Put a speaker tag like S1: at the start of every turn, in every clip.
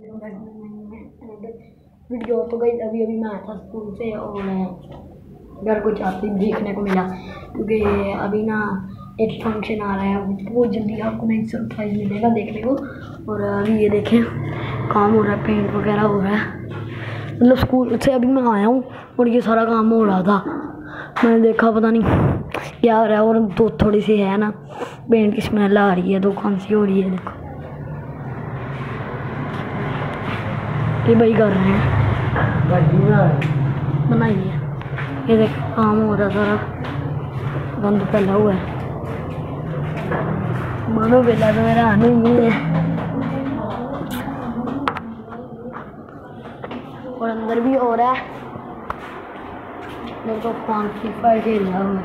S1: Video तो गई अभी मैं आया था स्कूल से और घर को जाते देखने को मिला क्योंकि अभी ना एक फंक्शन आ रहा है बहुत जल्दी आपको नई सरप्राइज मिलेगा देखने को। और अभी ये देखें काम हो रहा है, पेंट वगैरह हो रहा है। मतलब स्कूल से अभी मैं आया हूँ और ये सारा काम हो रहा था, मैंने देखा पता नहीं क्या हो रहा है। और तो थोड़ी सी है ना पेंट की स्मेल आ रही है, तो खांसी हो रही है। देखो ये भाई कर रहे हैं बनाइए, ये देख काम हो रहा सारा, गंद फैला हुआ है। मानो बेला तो मेरा आने ही है। और अंदर भी हो रहा है, मेरे को फोन फ्री फायर खेल रहा हूँ।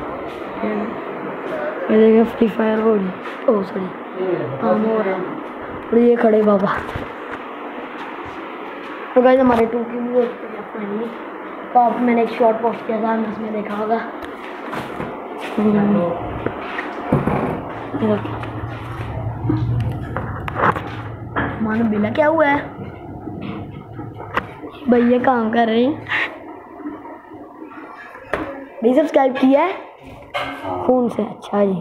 S1: ये देखिए फ्री फायर हो रही, ओ सॉरी काम हो रहा है। और ये खड़े बाबा। तो गाइस हमारे 2 की भी फाइनली तो आप मैंने एक शॉर्ट पोस्ट किया था, उसमें देखा होगा। मानो बिला क्या हुआ है, भैया काम कर रहे हैं। भाई सब्सक्राइब किया है फोन से? अच्छा जी।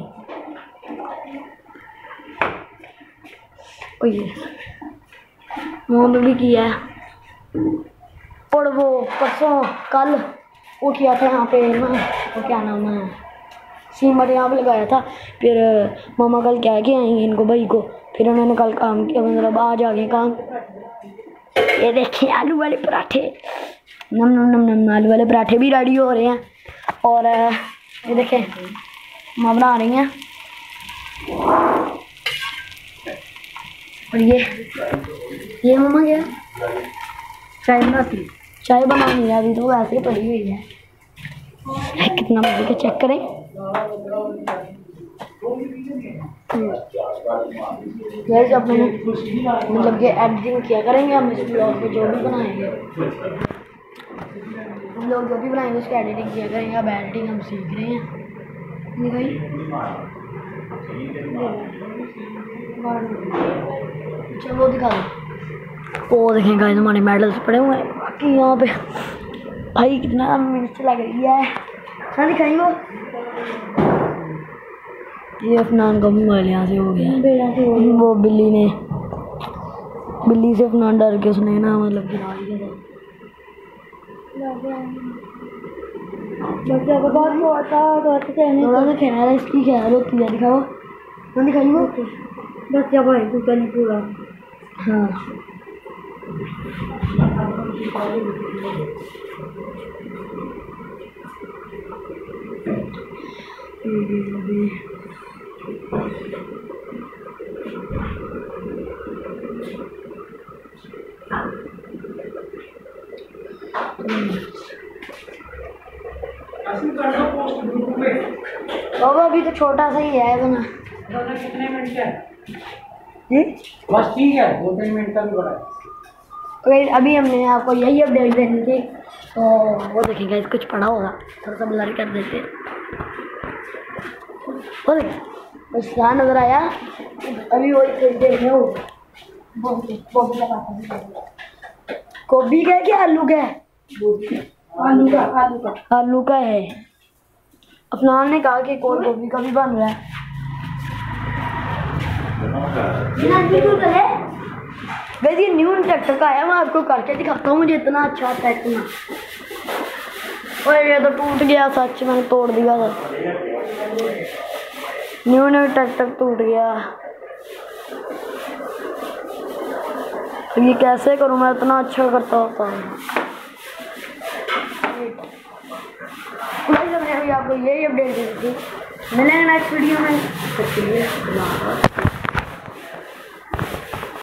S1: ओ ये मोहम्मद भी किया है। और वो परसों कल वो किया था यहाँ पे ना, वो क्या नाम है, सीमट यहाँ पे लगाया था। फिर मामा कल क्या के आएंगे इनको भाई को, फिर उन्होंने कल काम किया, मतलब आज आ गए काम। ये देखिए आलू वाले पराठे, नम नम नम नम, आलू वाले पराठे भी रेडी हो रहे हैं। और ये देखें माँ बना रही हैं। और ये मामा क्या चाय बनाती, चाय बनानी है अभी तो वैसे ही पड़ी हुई है। कितना बजे का चेक करें। गैस अब मैंने मतलब कि एडिटिंग किया करेंगे हम इस ब्लॉग में, जो भी बनाएंगे हम लोग जो भी बनाएंगे उसकी एडिटिंग किया करेंगे। अब एडिटिंग हम सीख रहे हैं। चलो दिखा दो। वो देखें गाइस हमारे मेडल्स पड़े हुए हैं। बाकी यहाँ पे भाई कितना मिर्च लग रही है ना, दिखाई वो। ये अफनान का मोबाइल यहाँ से हो गया, वो बिल्ली से अफनान डर के उसने ना मतलब गिरा दिया था। थोड़ा सा ख्याल है इसकी, ख्याल होती है। दिखाओ ना, दिखाई वो बच्चा भाई तू कल पूरा। हाँ बाबा अभी तो छोटा सा ही है बना।
S2: कितने मिनट का है
S1: जी?
S2: बस ठीक है, 2-3 मिनट का भी बड़ा है।
S1: अभी हमने आपको यही अपडेट देनी थी, तो वो देखेंगे कुछ पड़ा होगा, थोड़ा सा ब्लर कर देते। वो देखिए बस यहाँ नजर आया। अभी वही थोड़ी देर में हो गोभी का है क्या आलू का है? आलू का है। अफनान ने कहा कि कोई गोभी का भी बन रहा है। वैसे ये न्यू ट्रैक्टर का है, मैं आपको करके दिखाता हूँ। मुझे इतना अच्छा ट्रैक्टर ना, और ये तो टूट गया सच, मैंने तोड़ दिया था। न्यू ट्रैक्टर टूट गया। ये कैसे करूँ मैं, इतना अच्छा करता होता हूँ। अभी आपको यही अपडेट दी थी। मिलेंगे नेक्स्ट वीडियो में।